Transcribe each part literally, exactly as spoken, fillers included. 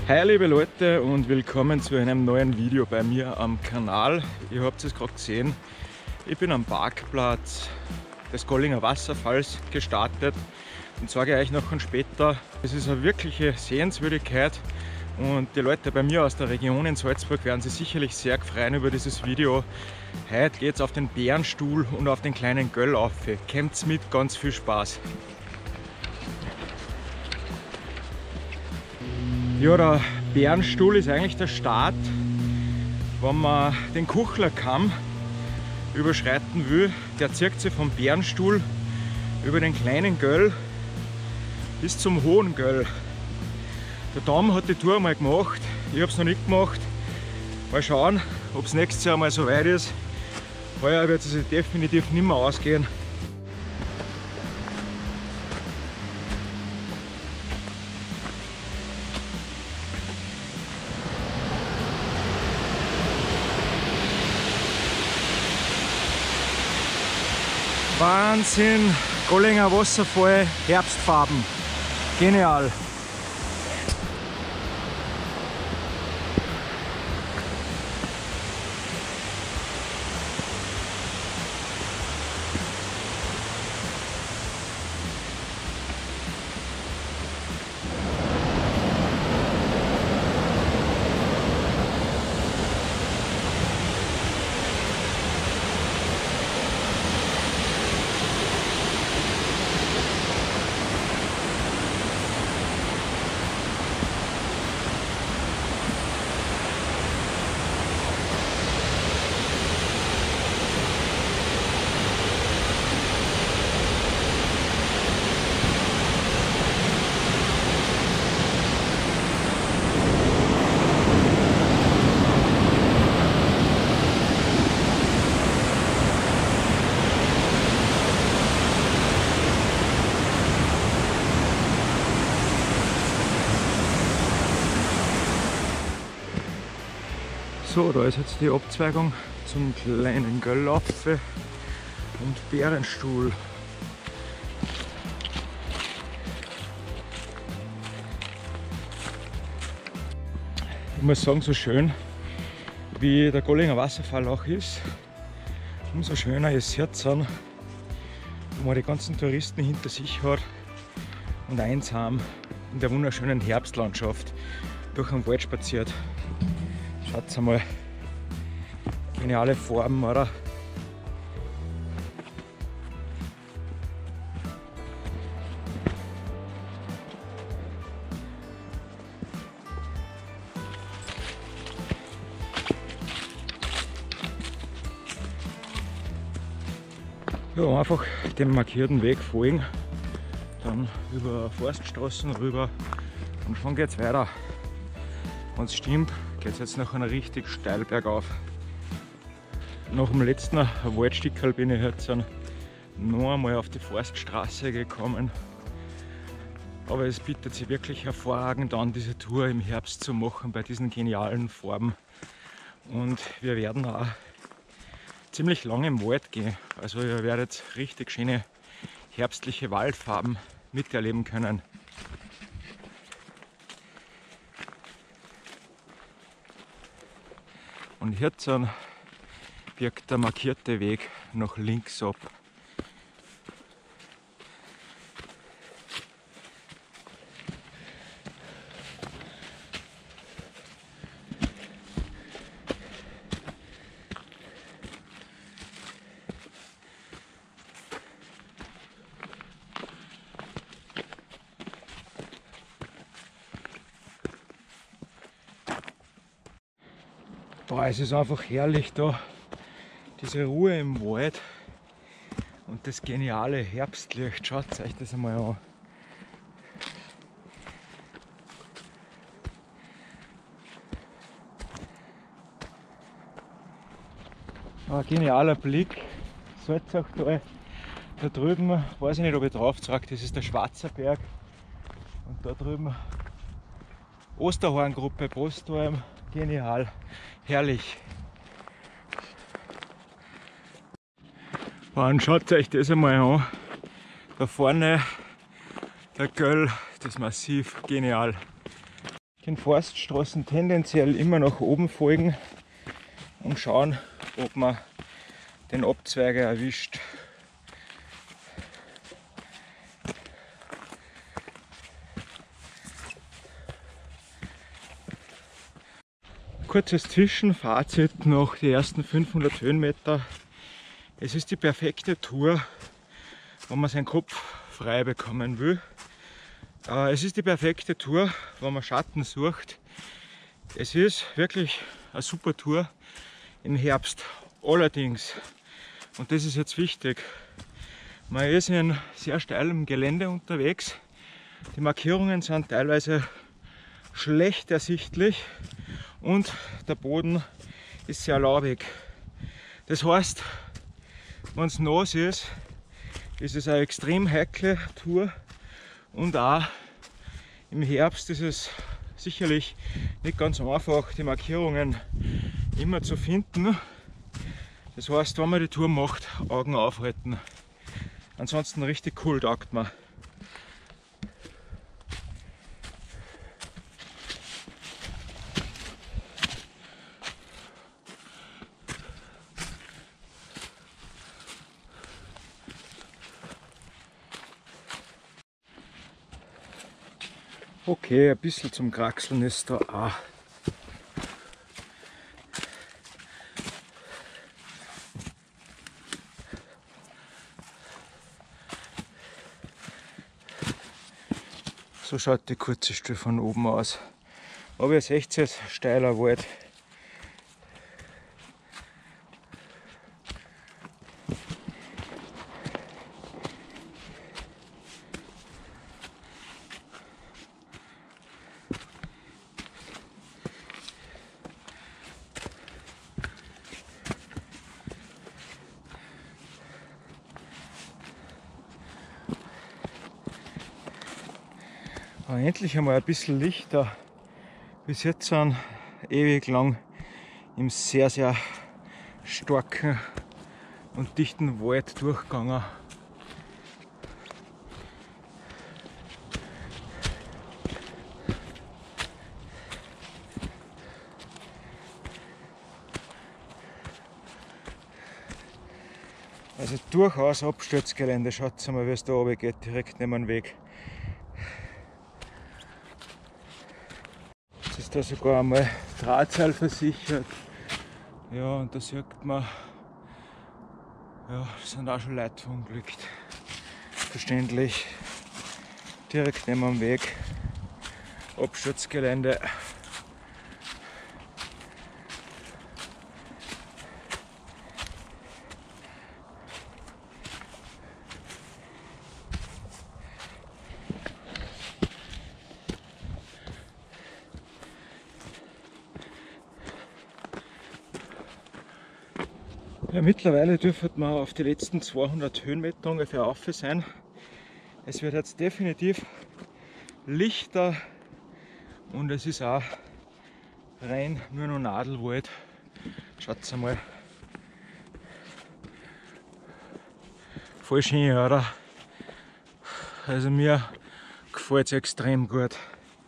Hi liebe Leute und willkommen zu einem neuen Video bei mir am Kanal. Ihr habt es gerade gesehen, ich bin am Parkplatz des Gollinger Wasserfalls gestartet und zeige euch noch später. Es ist eine wirkliche Sehenswürdigkeit und die Leute bei mir aus der Region in Salzburg werden sich sicherlich sehr freuen über dieses Video. Heute geht es auf den Bärenstuhl und auf den kleinen Göll auf. Kommt's mit, ganz viel Spaß. Ja, der Bärenstuhl ist eigentlich der Start, wenn man den Kuchlerkamm überschreiten will. Der zieht sich vom Bärenstuhl über den kleinen Göll bis zum hohen Göll. Der Dom hat die Tour mal gemacht, ich habe es noch nicht gemacht. Mal schauen, ob es nächstes Jahr mal so weit ist. Heuer wird es sich definitiv nicht mehr ausgehen. Wahnsinn, Gollinger Wasserfall, Herbstfarben, genial. So, da ist jetzt die Abzweigung zum kleinen Göllaufe und Bärenstuhl. Ich muss sagen, so schön wie der Gollinger Wasserfall auch ist, umso schöner ist es jetzt, wo man die ganzen Touristen hinter sich hat und einsam in der wunderschönen Herbstlandschaft durch den Wald spaziert. Schaut mal, geniale Farben, oder? Ja, einfach dem markierten Weg folgen, dann über Forststraßen rüber und schon geht's weiter. Wenn es stimmt, geht es jetzt nach einer richtig steil bergauf. Nach dem letzten Waldstickerl bin ich jetzt noch einmal auf die Forststraße gekommen. Aber es bietet sich wirklich hervorragend an, diese Tour im Herbst zu machen bei diesen genialen Farben. Und wir werden auch ziemlich lange im Wald gehen. Also ihr werdet richtig schöne herbstliche Waldfarben miterleben können. Und jetzt birgt der markierte Weg nach links ab. Boah, es ist einfach herrlich da, diese Ruhe im Wald und das geniale Herbstlicht. Schaut euch das einmal an. Ein genialer Blick, Salzachtal. Da drüben, weiß ich nicht, ob ich drauf zeige, das ist der Schwarzerberg. Und da drüben Osterhorngruppe, Postalm, genial, herrlich. Und schaut euch das einmal an. Da vorne der Göll, das Massiv, genial. den Forststraßen tendenziell immer nach oben folgen und schauen, ob man den Abzweiger erwischt. Kurzes Zwischenfazit nach den ersten fünfhundert Höhenmeter. Es ist die perfekte Tour, wenn man seinen Kopf frei bekommen will. Es ist die perfekte Tour, wenn man Schatten sucht. Es ist wirklich eine super Tour im Herbst. Allerdings, und das ist jetzt wichtig, man ist in sehr steilem Gelände unterwegs. Die Markierungen sind teilweise schlecht ersichtlich und der Boden ist sehr laubig. Das heißt, wenn es nass ist, ist es eine extrem heikle Tour und auch im Herbst ist es sicherlich nicht ganz einfach, die Markierungen immer zu finden. Das heißt, wenn man die Tour macht, Augen aufhalten. Ansonsten richtig cool, taugt man. Okay, ein bisschen zum Kraxeln ist da auch. So schaut die kurze Stelle von oben aus. Aber ihr seht es, steiler Wald. Aber endlich einmal ein bisschen Lichter. Bis jetzt sind ewig lang im sehr, sehr starken und dichten Wald durchgegangen. Also durchaus Absturzgelände. Schaut mal, wie es da runter geht, direkt neben dem Weg. Jetzt ist da sogar einmal Drahtseil versichert. Ja, und da sieht man, ja, es sind auch schon Leute verunglückt. Verständlich. Direkt neben dem Weg. Absturzgelände. Ja, mittlerweile dürfte man auf die letzten zweihundert Höhenmeter ungefähr rauf sein. Es wird jetzt definitiv lichter und es ist auch rein nur noch Nadelwald. Schaut mal. Voll schön, oder? Also mir gefällt es extrem gut.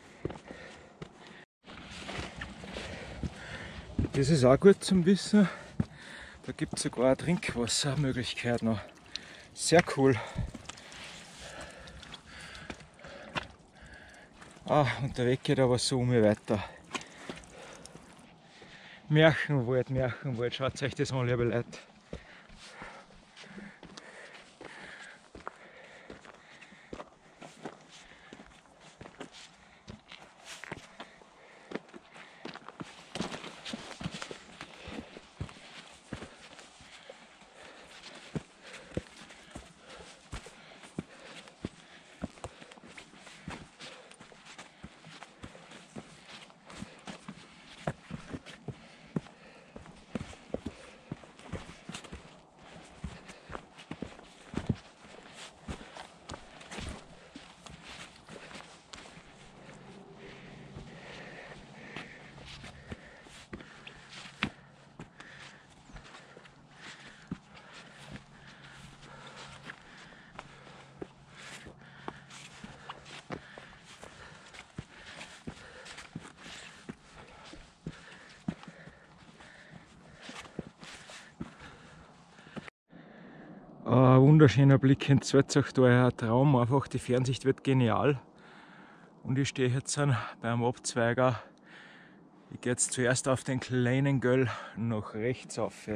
Das ist auch gut zum Wissen. Da gibt es sogar eine Trinkwassermöglichkeit noch. Sehr cool. Ah, und der Weg geht aber so um weiter. Märchenwald, Märchenwald, schaut euch das an, liebe Leute. wunderschöner Blick ins Salzachtal, ein Traum, einfach die Fernsicht wird genial. Und ich stehe jetzt beim Abzweiger. Ich gehe jetzt zuerst auf den kleinen Göll nach rechts rauf.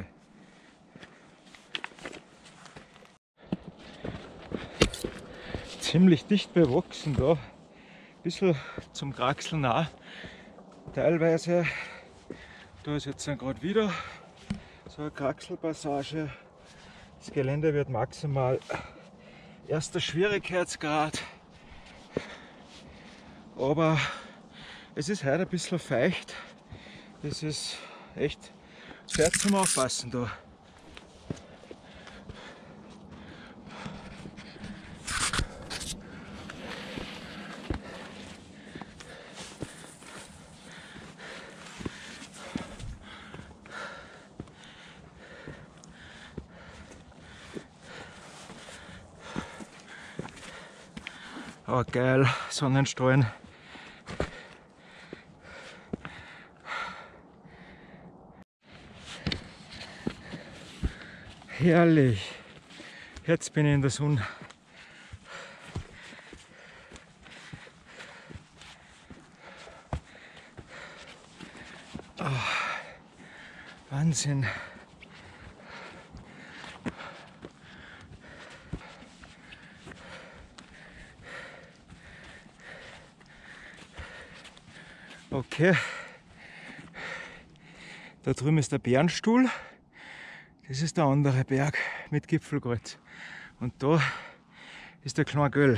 Ziemlich dicht bewachsen da, ein bisschen zum Kraxeln auch. Teilweise, da ist jetzt gerade wieder so eine Kraxelpassage. Das Gelände wird maximal erster Schwierigkeitsgrad, aber es ist heute ein bisschen feucht. Es ist echt sehr zum Aufpassen da. Oh geil, Sonnenstrahlen. Herrlich. Jetzt bin ich in der Sonne. Oh, Wahnsinn. Okay, da drüben ist der Bärenstuhl, das ist der andere Berg mit Gipfelkreuz und da ist der kleine Göll.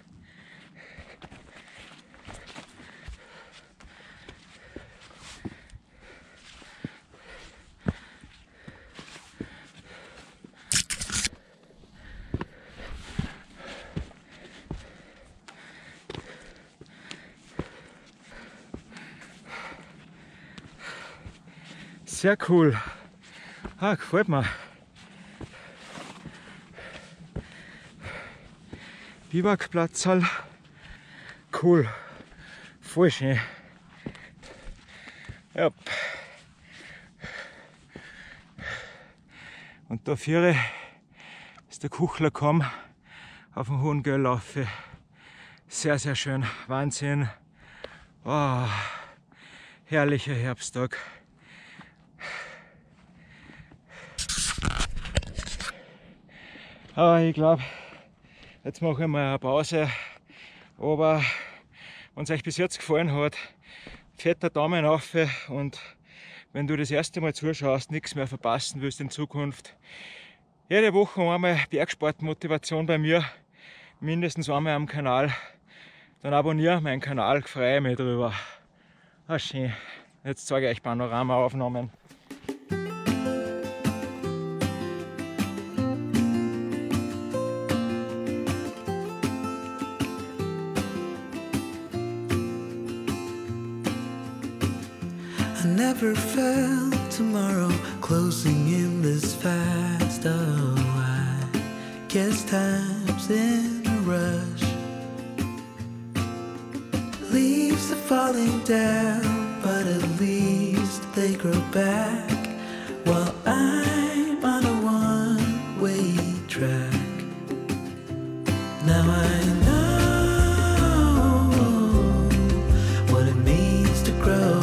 Sehr cool. Ah, gefällt mir. Biwakplatzal. Cool. Voll schön. Ja. Und da vorne ist der Kuchlerkamm auf dem Hohen Göll rauf. Sehr, sehr schön. Wahnsinn. Oh, herrlicher Herbsttag. Aber ich glaube, jetzt mache ich mal eine Pause. Aber wenn es euch bis jetzt gefallen hat, fetter Daumen auf, und wenn du das erste Mal zuschaust, nichts mehr verpassen willst in Zukunft, jede Woche einmal Bergsportmotivation bei mir, mindestens einmal am Kanal, dann abonniere meinen Kanal, freue mich drüber. Ah, schön. Jetzt zeige ich euch Panoramaaufnahmen. I never felt tomorrow closing in this fast. Oh, I guess time's in a rush. Leaves are falling down, but at least they grow back, while I'm on a one-way track. Now I know what it means to grow.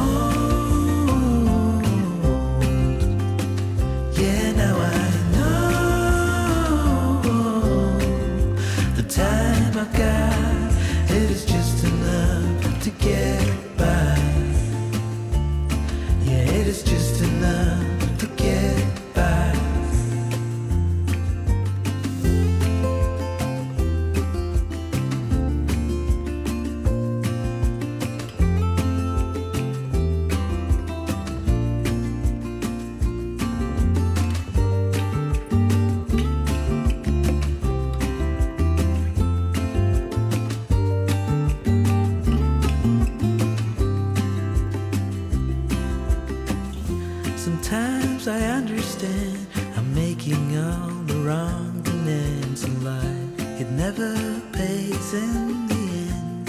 Sometimes I understand I'm making all the wrong demands in life. It never pays in the end,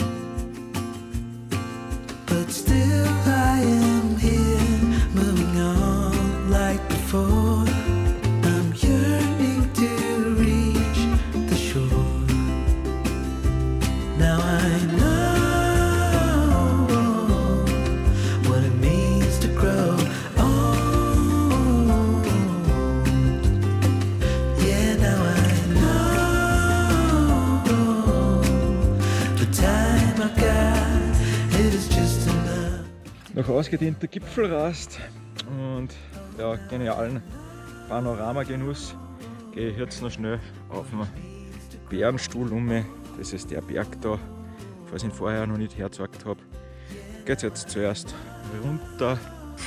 but still I am here, moving on like before. I'm yearning to reach time I got, it is just enough. Noch ausgedehnter Gipfelrast und ja, genialen Panoramagenuss gehe ich jetzt noch schnell auf den Bärenstuhl um. Das ist der Berg da, falls ich ihn vorher noch nicht hergezeigt habe. Geht es jetzt zuerst runter,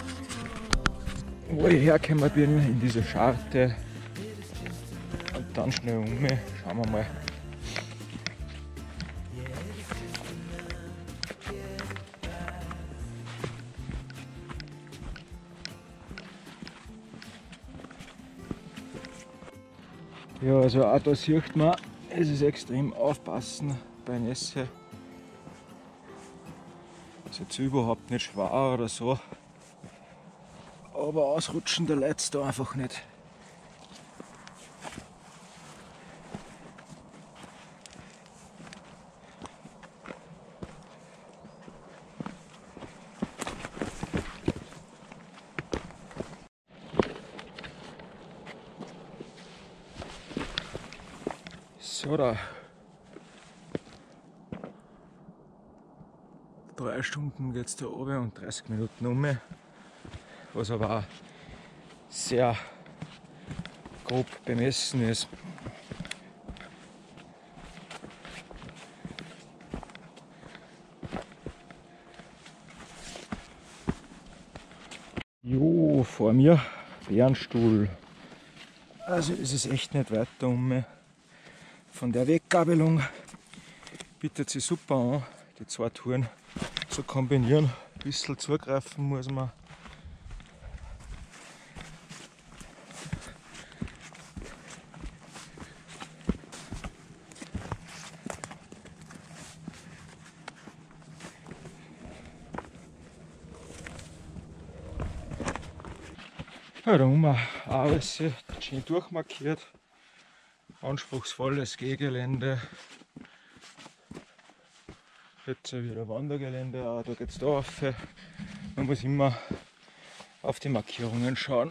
wo ich hergekommen bin, in diese Scharte und dann schnell um. Schauen wir mal. Ja, also auch da sieht man, es ist extrem aufpassen bei Nässe. Ist jetzt überhaupt nicht schwer oder so, aber ausrutschen der Leute da einfach nicht. So, da. Drei Stunden geht es da oben und dreißig Minuten um, was aber auch sehr grob bemessen ist. Jo, vor mir Bärenstuhl. Also ist es echt nicht weiter um. Von der Weggabelung bietet sich super an, die zwei Touren zu kombinieren. Ein bisschen zugreifen muss man. Ja, da haben wir auch alles schön durchmarkiert. Anspruchsvolles Gehgelände. Jetzt wieder Wandergelände, auch da geht es da rauf. Man muss immer auf die Markierungen schauen.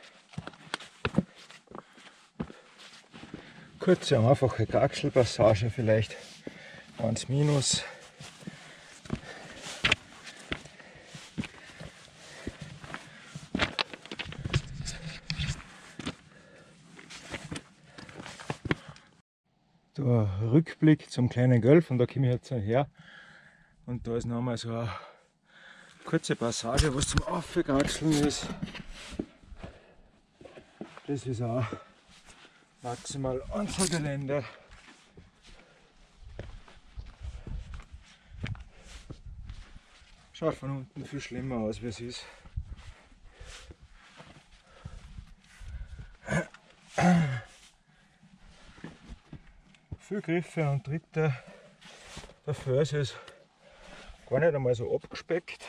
Kurze, einfache Gaxelpassage vielleicht. eins minus. Da Rückblick zum kleinen Gölf und da komme ich jetzt her. Und da ist noch einmal so eine kurze Passage, was zum Aufgaxeln ist. Das ist auch maximal unser Gelände. Schaut von unten viel schlimmer aus, wie es ist. Viele Griffe und Tritte. Dafür ist es gar nicht einmal so abgespeckt.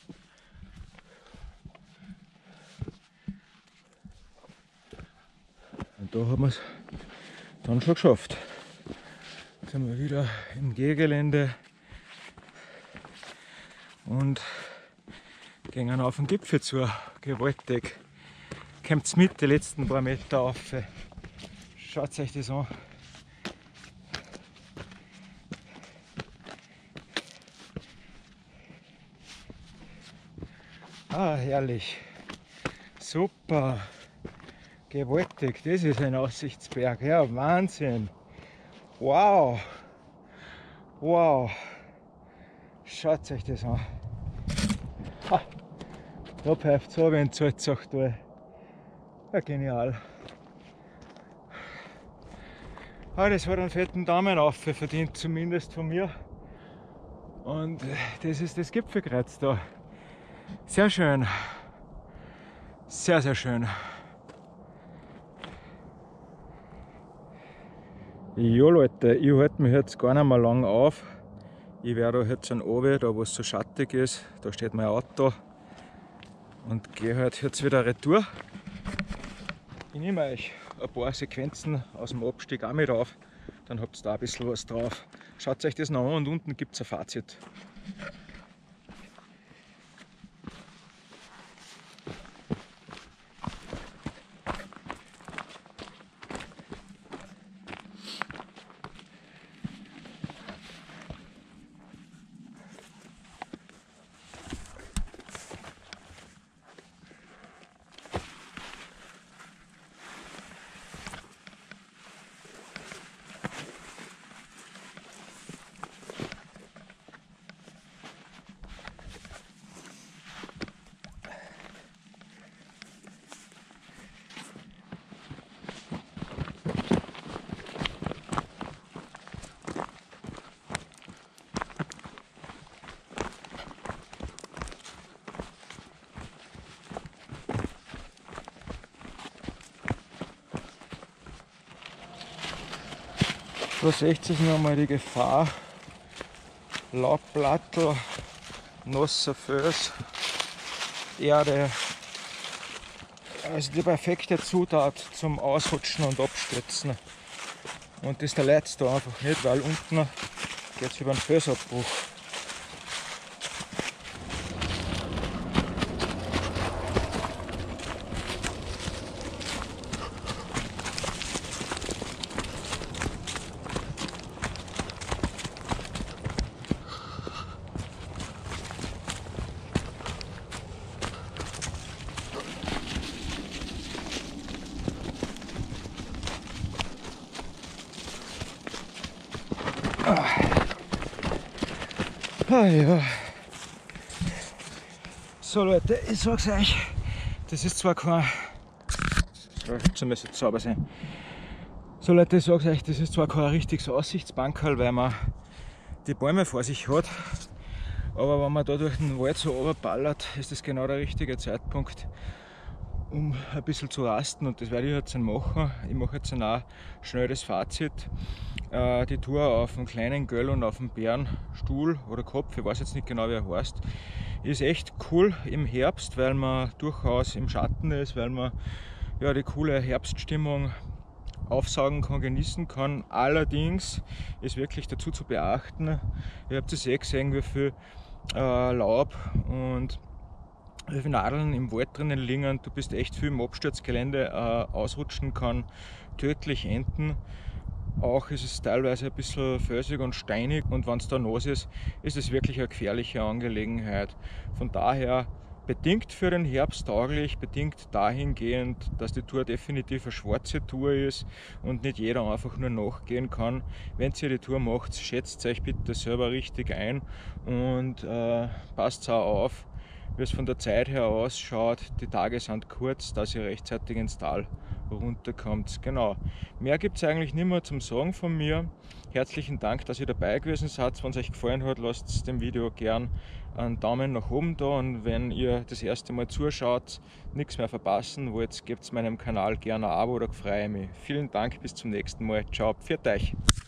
Und da haben wir es dann schon geschafft. Jetzt sind wir wieder im Gehgelände und gehen auf den Gipfel zu. Gewaltig. Kommt mit die letzten paar Meter auf. Schaut euch das an. Ah, herrlich. Super. Gewaltig. Das ist ein Aussichtsberg. Ja, Wahnsinn. Wow. Wow. Schaut euch das an. Ha. Da pfeift es ab in Salzachtal. Ja, genial. Ah, das hat einen fetten Daumen auf verdient, zumindest von mir. Und das ist das Gipfelkreuz da. Sehr schön. Sehr, sehr schön. Ja Leute, ich halte mich jetzt gar nicht mehr lang auf. Ich werde da jetzt an oben, da wo es so schattig ist, da steht mein Auto. Und gehe halt jetzt wieder retour. Ich nehme euch ein paar Sequenzen aus dem Abstieg auch mit auf. Dann habt ihr da ein bisschen was drauf. Schaut euch das noch an und unten gibt es ein Fazit. Da seht ihr noch mal die Gefahr. Laubblattel, nasser Fels, Erde. Also die perfekte Zutat zum Ausrutschen und Abstürzen. Und das leid es da einfach nicht, weil unten geht es über einen Felsabbruch. Ah ja. So Leute, ich sag's euch, das ist zwar kein... So müsste jetzt sauber sein. So Leute, ich sag's euch, das ist zwar kein richtiges Aussichtsbankerl, weil man die Bäume vor sich hat, aber wenn man da durch den Wald so runterballert, ist das genau der richtige Zeitpunkt, um ein bisschen zu rasten, und das werde ich jetzt machen. Ich mache jetzt auch schnell das Fazit. Äh, die Tour auf dem kleinen Göll und auf dem Bärenstuhl oder Kopf, ich weiß jetzt nicht genau wie er heißt, ist echt cool im Herbst, weil man durchaus im Schatten ist, weil man ja die coole Herbststimmung aufsaugen kann, genießen kann. Allerdings ist wirklich dazu zu beachten, ihr habt es eh gesehen, wie viel äh, Laub und wie viele Nadeln im Wald drinnen liegen. Du bist echt viel im Absturzgelände, äh, ausrutschen kann tödlich enden. Auch ist es teilweise ein bisschen felsig und steinig, und wenn es da nass ist, ist es wirklich eine gefährliche Angelegenheit. Von daher bedingt für den Herbst tauglich, bedingt dahingehend, dass die Tour definitiv eine schwarze Tour ist und nicht jeder einfach nur nachgehen kann. Wenn ihr die Tour macht, schätzt euch bitte selber richtig ein und äh, passt auch auf, wie es von der Zeit her ausschaut. Die Tage sind kurz, dass ihr rechtzeitig ins Tal runterkommt. Genau. Mehr gibt es eigentlich nicht mehr zum Sagen von mir. Herzlichen Dank, dass ihr dabei gewesen seid. Wenn es euch gefallen hat, lasst dem Video gern einen Daumen nach oben da, und wenn ihr das erste Mal zuschaut, nichts mehr verpassen wollt, gebt meinem Kanal gerne ein Abo, da freue ich mich. Vielen Dank, bis zum nächsten Mal. Ciao, pfiat euch!